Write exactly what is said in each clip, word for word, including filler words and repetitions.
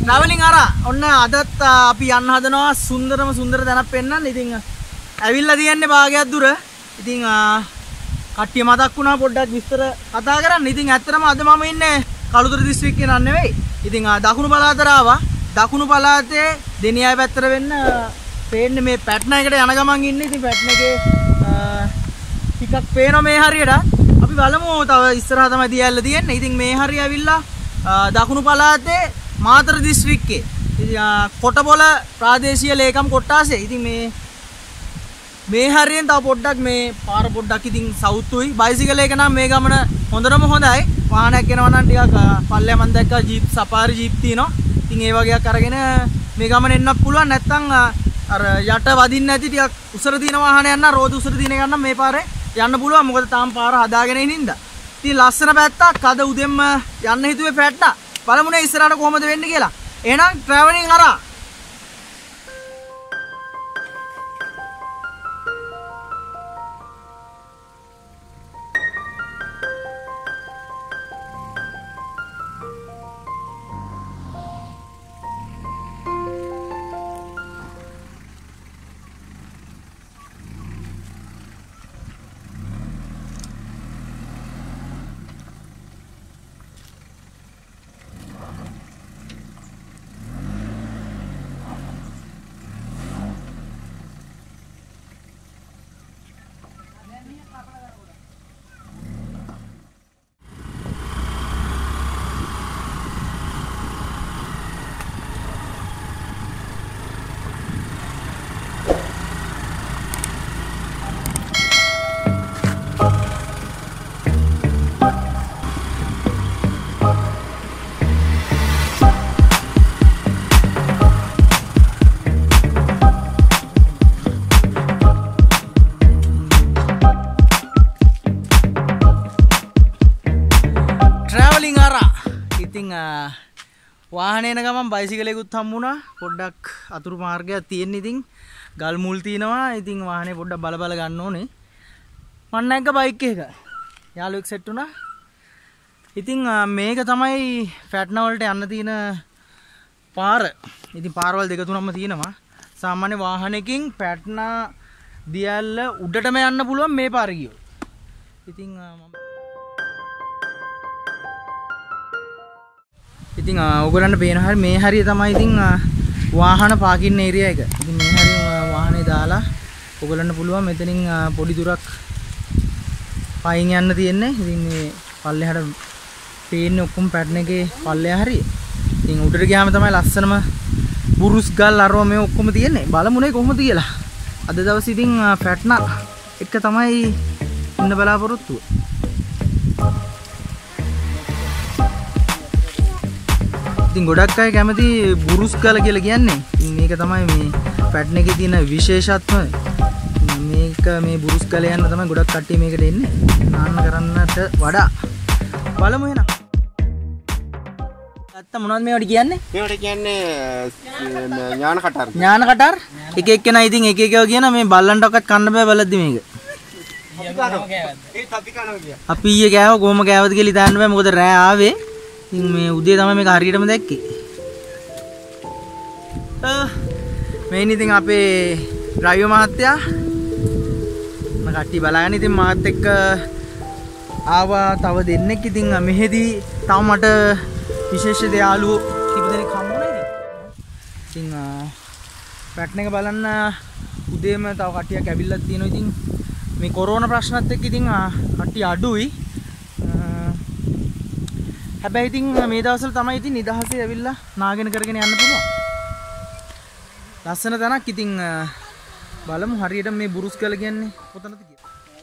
Travelling आरा ඔන්න අදත් අපි යන්න හදනවා සුන්දරම සුන්දර තැනක් පෙන්නන්න. ඉතින් ඇවිල්ලා තියන්නේ භාගයක් දුර. ඉතින් කට්ටිය මතක් වුණා පොඩ්ඩක් විස්තර කතා කරන්න. ඉතින් ඇත්තටම අද මම ඉන්නේ කළුතර දිස්ත්‍රික්කේ නන් නෙවෙයි. ඉතින් දකුණු පළාතට ආවා. දකුණු පළාතේ දෙනියාය පැත්තට වෙන්න පේන්නේ මේ පැට්න එකට යන ගමන් ඉන්නේ. ඉතින් පැට්න එකේ ටිකක් පේනවා මේ හරියට. අපි බලමු තව ඉස්සරහා තමයි දියැල්ල තියෙන්නේ. ඉතින් මේ හරිය ඇවිල්ලා දකුණු පළාතේ මාතර දිස්ත්‍රික්කේ කොටබොල ප්‍රාදේශීය ලේකම් කොට්ටාසේ. ඉතින් මේ මේ හරියෙන් තව පොඩ්ඩක් මේ පාර පොඩ්ඩක් ඉතින් සවුතුයි. බයිසිකල් එක නම් මේ ගමන හොඳටම හොඳයි. වාහනයක් යනවා නම් ටිකක් පල්ලෙය මම දැක්කා ජීප් සෆාරි ජීප් තියෙනවා. ඉතින් ඒ වගේක් අරගෙන මේ ගමන එන්නත් පුළුවන්. නැත්නම් අර යට වදින්න නැති ටිකක් උසර තියෙන වාහන යන්න රෝද උසර තියෙන එක නම් මේ පාරේ යන්න පුළුවන්. මොකද තාම පාර හදාගෙන ඉන්න හින්දා. ඉතින් ලස්සන පැත්තක්. අද උදෙන්ම යන්න හිතුවේ පැට්ටා. බලමුනේ ඉස්සරහට කොහොමද වෙන්නේ කියලා. එහෙනම් ට්‍රැවලින් අරා වාහනේ යන ගමන් බයිසිකලයකුත් හම්බුණා. පොඩ්ඩක් අතුරු මාර්ගයක් තියෙන. ඉතින් ගල් මුල් තියෙනවා. ඉතින් වාහනේ පොඩ්ඩක් බල බල ගන්න ඕනේ. මම නැග්ග බයික් එක. යාළුවෙක් සෙට් වුණා. ඉතින් මේක තමයි ෆැට්නා වලට යන්න තියෙන පාර. ඉතින් පාරවල් දෙක තුනක්ම තියෙනවා. සාමාන්‍ය වාහනයකින් ෆැට්නා දියැල්ල උඩටම යන්න පුළුවන් මේ පාර ගියොත්. ඉතින් මම ඉතින් ඔයගොල්ලන්ට පේන හැරි මේ හරිය තමයි ඉතින් වාහන පාකින් ඒරියා එක. ඉතින් මේ හරිය වාහනේ දාලා ඔයගොල්ලන්ට පුළුවන් මෙතනින් පොඩි දුරක් පයින් යන්න තියෙන්නේ. ඉතින් මේ පල්ලෙහාට පේන්නේ ඔක්කොම පැටර්න් එකේ පල්ලෙහා හරිය. ඉතින් උඩට ගියාම තමයි ලස්සනම බුරුස් ගල් අරව මේ ඔක්කොම තියෙන්නේ. බලමුනේ කොහොමද කියලා. අද දවසේ ඉතින් ෆැට්නා එක තමයි ඉන්න බලාපොරොත්තුව. ඉතින් ගොඩක් අය කැමති බුරුස් ගල කියලා කියන්නේ. ඉතින් මේක තමයි මේ පැටර්න් එකේ තියෙන විශේෂත්වය. මේක මේ බුරුස් ගල යන්න තමයි ගොඩක් කට්ටිය මේකට එන්නේ. නාන්න කරන්නට වඩා. බලමු එහෙනම්. අත්ත මොනවද මේවට කියන්නේ? මේවට කියන්නේ ඥාන කටාර. ඥාන කටාර. එක එක්කෙනා ඉතින් එක එකව කියන මේ බල්ලන්ටවත් කන්න බෑ බලද්දි මේක. අපි ඊයේ කෑව කොහොම කෑවද කියලා හිතන්න බෑ. මොකද රෑ ආවේ. ඉතින් මේ උදේ තමයි මේක හරියටම දැක්කේ. මේන් ඉතින් අපේ ඩ්‍රයිවර් මහත්තයා මම කට්ටිය බලාගෙන ඉතින් මාත් එක්ක ආවා තව දෙන්නෙක්. ඉතින් මෙහෙදී තව මට විශේෂ දයාලුවෝ කිප දෙනෙක් හම්බුණා ඉතින්. ඉතින් පැටර්න් එක බලන්න උදේම තව කට්ටියක් ඇවිල්ලා තියෙනවා. ඉතින් මේ කොරෝනා ප්‍රශ්නත් එක්ක ඉතින් කට්ටිය අඩුයි. හැබැයි ඉතින් මේ දවස්වල තමයි ඉතින් නිදහසේ ඇවිල්ලා නාගෙන කරගෙන යන්න පුළුවන්. ලස්සන තැනක්. ඉතින් බලමු හරියට මේ බුරුස් ගල කියන්නේ කොතනද කියලා.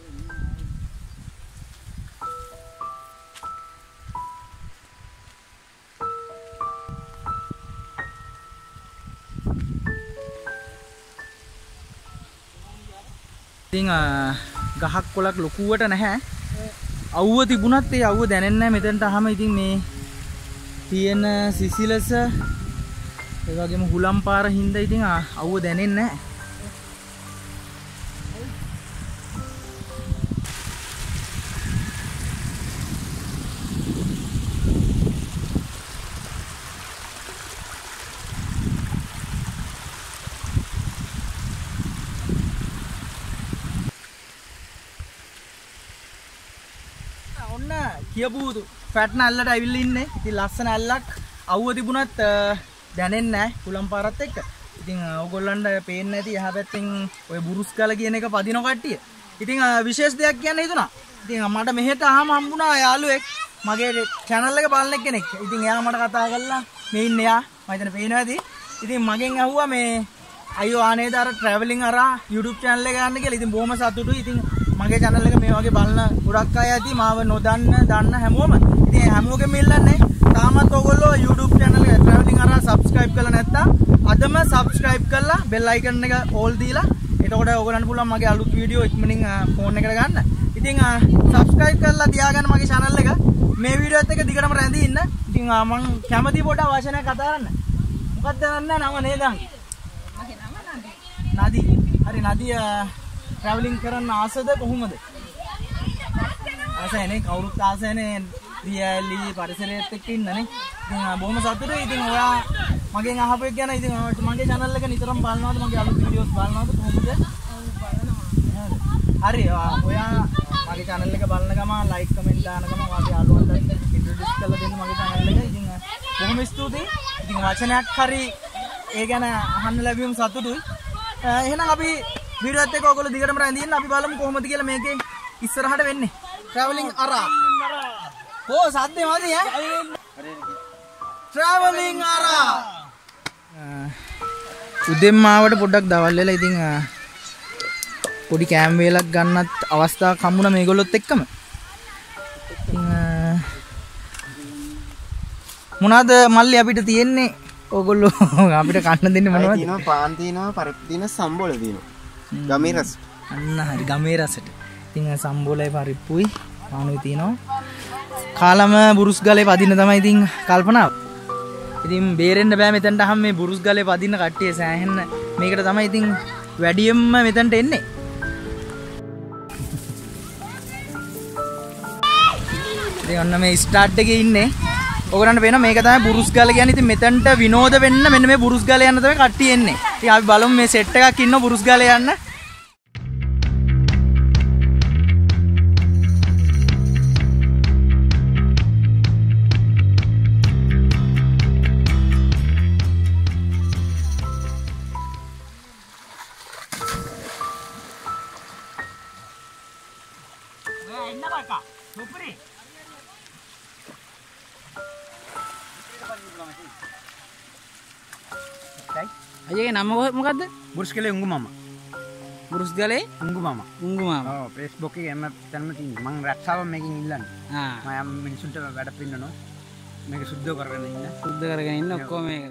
ඉතින් ගහක් කොලක් ලොකුවට නැහැ. අවුව තිබුණත් ඒ අවුව දැනෙන්නේ නැහැ මෙතනට අහම. ඉතින් මේ තියෙන සිසිලස ඒ වගේම හුලම් පාර හින්දා ඉතින් අවුව දැනෙන්නේ නැහැ. කියපු ෆැට් නල්ලට ඇවිල්ලා ඉන්නේ. ඉතින් ලස්සන ඇල්ලක් අවුව තිබුණත් දැනෙන්නේ නැහැ කුලම් පාරත් එක්ක. ඉතින් ඕගොල්ලන්ට පේන්නේ නැති එහා පැත්තෙන් ඔය බුරුස් ගල කියන එක පදින කට්ටිය. ඉතින් විශේෂ දෙයක් කියන්න හිතුණා. ඉතින් මට මෙහෙට ආවම හම්බුණා යාළුවෙක් මගේ channel එක බලන කෙනෙක්. ඉතින් එයා මට කතා කළා මේ ඉන්නේ එයා. මම හිතන්නේ පේනවා ඇති. ඉතින් මගෙන් අහුවා මේ අයියෝ ආනේද අර traveling අරා YouTube channel එක ගන්න කියලා. ඉතින් බොහොම සතුටුයි. ඉතින් මගේ channel එක මේ වගේ බලන ගොඩක් අය ඇති. මාව නොදන්න දන්න හැමෝම. ඉතින් හැමෝගෙම ඉල්ලන්නේ තාමත් ඔයගොල්ලෝ YouTube channel එක traveling අරා subscribe කරලා නැත්නම් අදම subscribe කරලා bell icon එක all දීලා එතකොට ඔයගොල්ලන්ට පුළුවන් මගේ අලුත් වීඩියෝ ඉක්මනින් ෆෝන් එකට ගන්න. ඉතින් subscribe කරලා තියාගන්න මගේ channel එක. මේ වීඩියෝ එකත් එක්ක දිගටම රැඳී ඉන්න. ඉතින් මම කැමති පොඩ වචනයක් කතා කරන්න. මොකක්ද දන්නේ නම නේද? මගේ නම නදි. නදි. හරි නදි traveling කරන්න ආසද කොහොමද? ආසයනේ කවුරුත් ආසයනේ රියලි පරිසරයත් එක්ක ඉන්නනේ. ඉතින් බොහොම සතුටුයි. ඉතින් ඔයා මගෙන් අහපු එක ගැන ඉතින් මගේ channel එක නිතරම බලනවාද? මගේ අලුත් වීඩියෝස් බලනවාද කොහොමද? හරි ඔයා මගේ channel එක බලන ගම like comment දාන ගම වාගේ යාළුවන්ට introduce කරලා දෙන්න මගේ channel එක. ඉතින් බොහොම ස්තුතියි. ඉතින් වචනයක් හරි ඒ ගැන අහන්න ලැබීම සතුටුයි. එහෙනම් අපි වීඩියෝ එකත් එක්ක ඔයගොල්ලෝ දිගටම රැඳී ඉන්න. අපි බලමු කොහොමද කියලා මේකේ ඉස්සරහට වෙන්නේ. traveling අරා. ඕ සද්දේ මදි ඈ. traveling අරා. උදෙන්ම ආවට පොඩ්ඩක් දවල් වෙලා ඉතින් පොඩි කෑම් වේලක් ගන්නත් අවස්ථාවක් හම්බුණා මේගොල්ලොත් එක්කම. ඉතින් මොනවාද මල්ලි අපිට තියෙන්නේ? ඕගොල්ලෝ අපිට කන්න දෙන්නේ මොනවද? තියෙනවා පාන් තියෙනවා පරිප්පු තියෙනවා සම්බෝල තියෙනවා. ගමේ රස. අන්න හරි ගමේ රසට. ඉතින් සම්බෝලයි පරිප්පුයි පානුයි තියෙනවා. කාලම බුරුස් ගලේ පදින්න තමයි ඉතින් කල්පනාව. ඉතින් බේරෙන්න බෑ මෙතනට අහම් මේ බුරුස් ගලේ පදින්න කට්ටිය සෑහෙන්න මේකට තමයි ඉතින් වැඩියෙන්ම මෙතනට එන්නේ. ඉතින් ඔන්න මේ ස්ටාර්ට් එකේ ඉන්නේ. ඔයගොල්ලන්ට පේනවා මේක තමයි බුරුස් ගල කියන්නේ. ඉතින් මෙතනට විනෝද වෙන්න මෙන්න මේ බුරුස් ගල යන්න තමයි කට්ටිය එන්නේ. ඉතින් අපි බලමු මේ සෙට් එකක් ඉන්නවා බුරුස් ගල යන්න. අයියගේ නම මොකද්ද? බුරුස් ගලේ උංගු මාමා. බුරුස් ගලේ උංගු මාමා. උංගු මාමා. ඔව් Facebook එකේ එන්න තැනම තියෙනවා. මම රැක්සාව මේකෙන් ඉල්ලන්නේ. ආ. මම මිනිසුන්ට වැඩ පින්නනවා. මේක සුද්ධ කරගෙන ඉන්න. සුද්ධ කරගෙන ඉන්න ඔක්කොම මේක.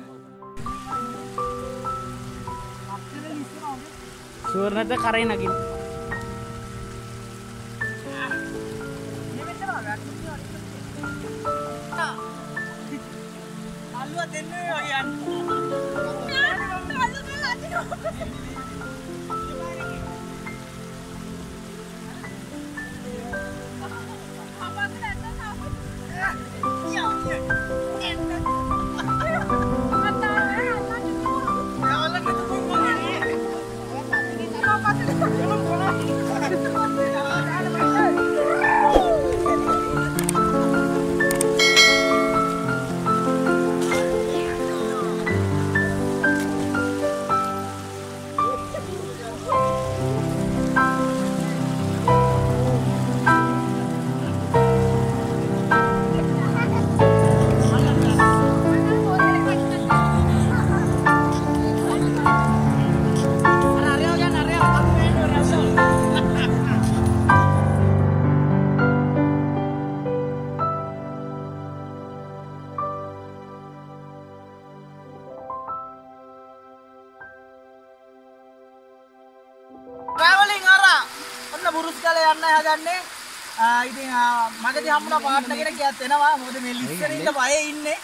සුවර්ණත කරේ නගින්න. අල්ලුවා දෙන්නේ වගේ යන්න. traveling අරා ඔන්න බුරුස් ගලේ යන්න හදන්නේ. ඉතින් මගදී හම්බුණා පාර්ට්නර් කෙනෙක් කියත් එනවා. මොකද මේ ලිස්සනේ ඉන්න බයේ ඉන්නේ.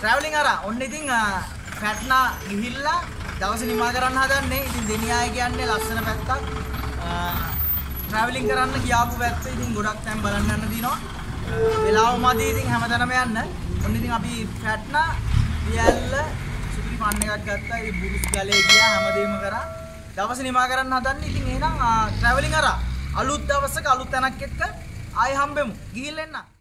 ට්‍රැවලින් අර ඔන්න ඉතින් පැට්නා ගිහිල්ලා දවස නිමා කරන්න හදන්නේ. ඉතින් දෙනියාය කියන්නේ ලස්සන පැත්තක්. ට්‍රැවලින් කරන්න ගියාපු පැත්ත ඉතින් ගොඩක් තැන් බලන්න යන්න දිනවා. වෙලාව මදි ඉතින් හැමතැනම යන්න. ඔන්න ඉතින් අපි පැට්නා වියල්ල සුපිරි ෆන් එකක් ගත්තා. ඒ බුරුස් ගලේ ගියා හැමදේම කරා. දවස නිමා කරන්න හදන්නේ. ඉතින් එහෙනම් ට්‍රැවලින් අර අලුත් දවසක අලුත් තැනක් එක්ක ආයෙ හම්බෙමු. ගිහින් එන්න.